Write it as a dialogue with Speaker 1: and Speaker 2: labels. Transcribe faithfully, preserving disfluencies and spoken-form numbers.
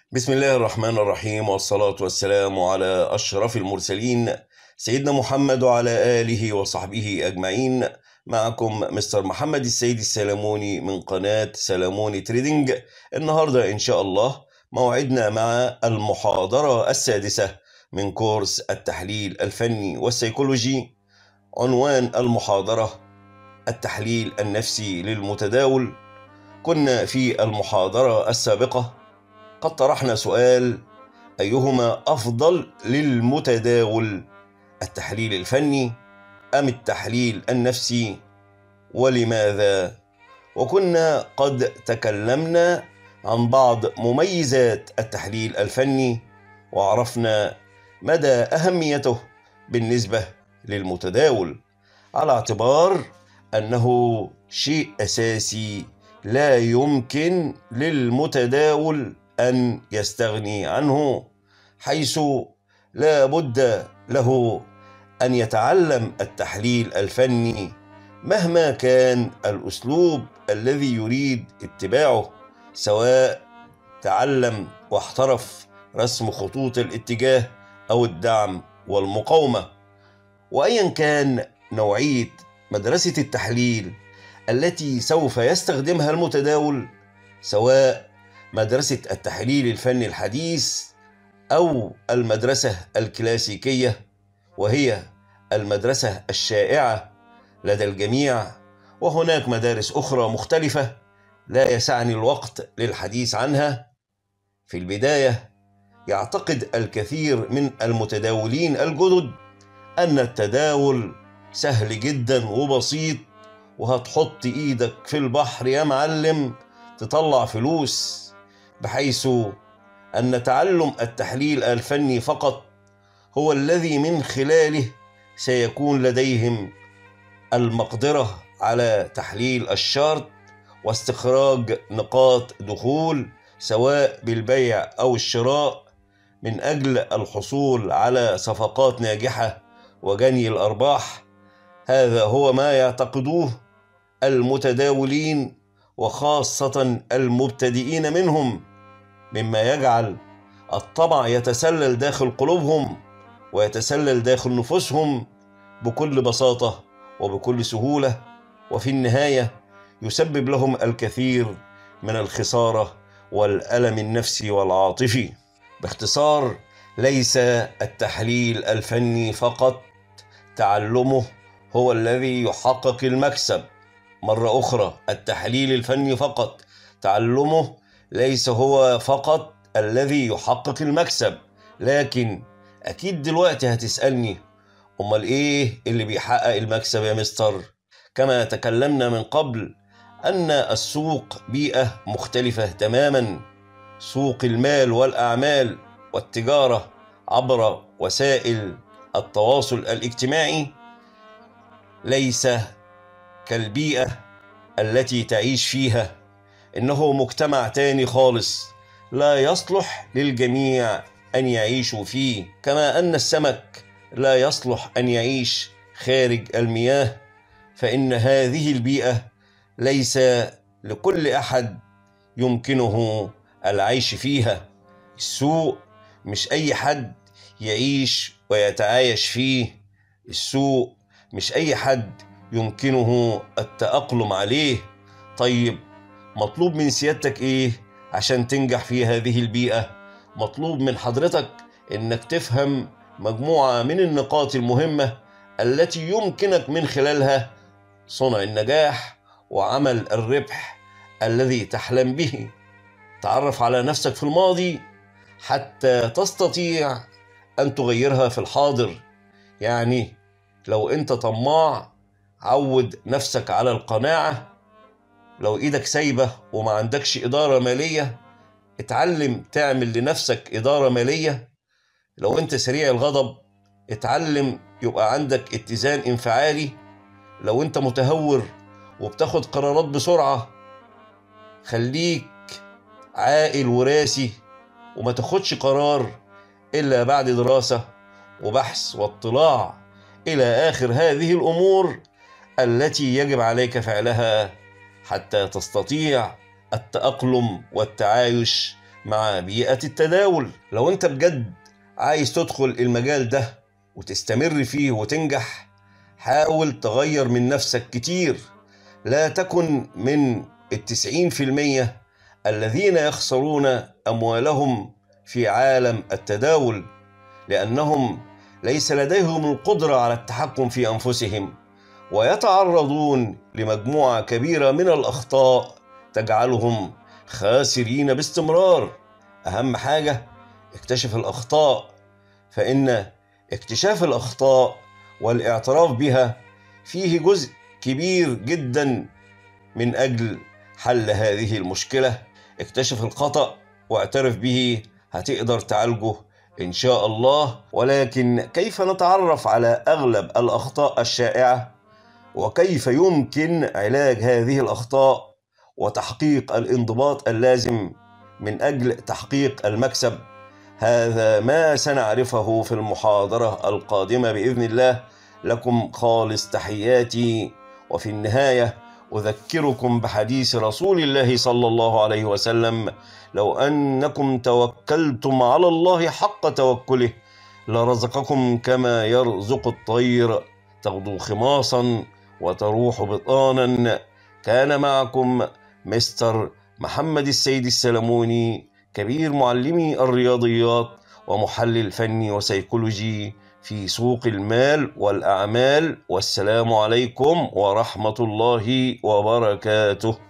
Speaker 1: بسم الله الرحمن الرحيم، والصلاة والسلام على أشرف المرسلين سيدنا محمد وعلى آله وصحبه أجمعين. معكم مستر محمد السيد السلموني من قناة سلموني تريدينج. النهاردة إن شاء الله موعدنا مع المحاضرة السادسة من كورس التحليل الفني والسيكولوجي. عنوان المحاضرة: التحليل النفسي للمتداول. كنا في المحاضرة السابقة قد طرحنا سؤال: أيهما أفضل للمتداول، التحليل الفني أم التحليل النفسي، ولماذا؟ وكنا قد تكلمنا عن بعض مميزات التحليل الفني، وعرفنا مدى أهميته بالنسبة للمتداول، على اعتبار أنه شيء أساسي لا يمكن للمتداول أن يستغني عنه، حيث لا بد له أن يتعلم التحليل الفني مهما كان الأسلوب الذي يريد اتباعه، سواء تعلم واحترف رسم خطوط الاتجاه أو الدعم والمقاومة. وأيا كان نوعية مدرسة التحليل التي سوف يستخدمها المتداول، سواء مدرسة التحليل الفني الحديث أو المدرسة الكلاسيكية، وهي المدرسة الشائعة لدى الجميع، وهناك مدارس أخرى مختلفة لا يسعني الوقت للحديث عنها. في البداية، يعتقد الكثير من المتداولين الجدد أن التداول سهل جدا وبسيط، وهتحط إيدك في البحر يا معلم تطلع فلوس، بحيث أن تعلم التحليل الفني فقط هو الذي من خلاله سيكون لديهم المقدرة على تحليل الشارت واستخراج نقاط دخول، سواء بالبيع أو الشراء، من أجل الحصول على صفقات ناجحة وجني الأرباح. هذا هو ما يعتقدوه المتداولين، وخاصة المبتدئين منهم، مما يجعل الطمع يتسلل داخل قلوبهم ويتسلل داخل نفوسهم بكل بساطة وبكل سهولة، وفي النهاية يسبب لهم الكثير من الخسارة والألم النفسي والعاطفي. باختصار، ليس التحليل الفني فقط تعلمه هو الذي يحقق المكسب. مرة أخرى، التحليل الفني فقط تعلمه ليس هو فقط الذي يحقق المكسب. لكن أكيد دلوقتي هتسألني: أمال إيه اللي بيحقق المكسب يا مستر؟ كما تكلمنا من قبل أن السوق بيئة مختلفة تماما. سوق المال والأعمال والتجارة عبر وسائل التواصل الاجتماعي ليس كالبيئة التي تعيش فيها. إنه مجتمع تاني خالص لا يصلح للجميع أن يعيشوا فيه، كما أن السمك لا يصلح أن يعيش خارج المياه، فإن هذه البيئة ليس لكل أحد يمكنه العيش فيها. السوق مش أي حد يعيش ويتعايش فيه. السوق مش أي حد يمكنه التأقلم عليه. طيب، مطلوب من سيادتك إيه عشان تنجح في هذه البيئة؟ مطلوب من حضرتك إنك تفهم مجموعة من النقاط المهمة التي يمكنك من خلالها صنع النجاح وعمل الربح الذي تحلم به. تعرف على نفسك في الماضي حتى تستطيع أن تغيرها في الحاضر. يعني لو أنت طماع، عود نفسك على القناعة. لو إيدك سايبة وما عندكش إدارة مالية، اتعلم تعمل لنفسك إدارة مالية. لو أنت سريع الغضب، اتعلم يبقى عندك اتزان انفعالي. لو أنت متهور وبتاخد قرارات بسرعة، خليك عاقل وراسي، وما تاخدش قرار إلا بعد دراسة وبحث واطلاع إلى آخر هذه الأمور التي يجب عليك فعلها حتى تستطيع التأقلم والتعايش مع بيئة التداول. لو انت بجد عايز تدخل المجال ده وتستمر فيه وتنجح، حاول تغير من نفسك كتير. لا تكن من التسعين في المية الذين يخسرون أموالهم في عالم التداول، لأنهم ليس لديهم القدرة على التحكم في أنفسهم، ويتعرضون لمجموعة كبيرة من الأخطاء تجعلهم خاسرين باستمرار. أهم حاجة اكتشف الأخطاء، فإن اكتشاف الأخطاء والاعتراف بها فيه جزء كبير جدا من أجل حل هذه المشكلة. اكتشف الخطأ واعترف به، هتقدر تعالجه إن شاء الله. ولكن كيف نتعرف على أغلب الأخطاء الشائعة، وكيف يمكن علاج هذه الأخطاء وتحقيق الانضباط اللازم من أجل تحقيق المكسب؟ هذا ما سنعرفه في المحاضرة القادمة بإذن الله. لكم خالص تحياتي، وفي النهاية أذكركم بحديث رسول الله صلى الله عليه وسلم: لو أنكم توكلتم على الله حق توكله لرزقكم كما يرزق الطير تغدو خماصا وتروح بطانا. كان معكم مستر محمد السيد السلموني، كبير معلمي الرياضيات ومحلل فني وسيكولوجي في سوق المال والأعمال. والسلام عليكم ورحمة الله وبركاته.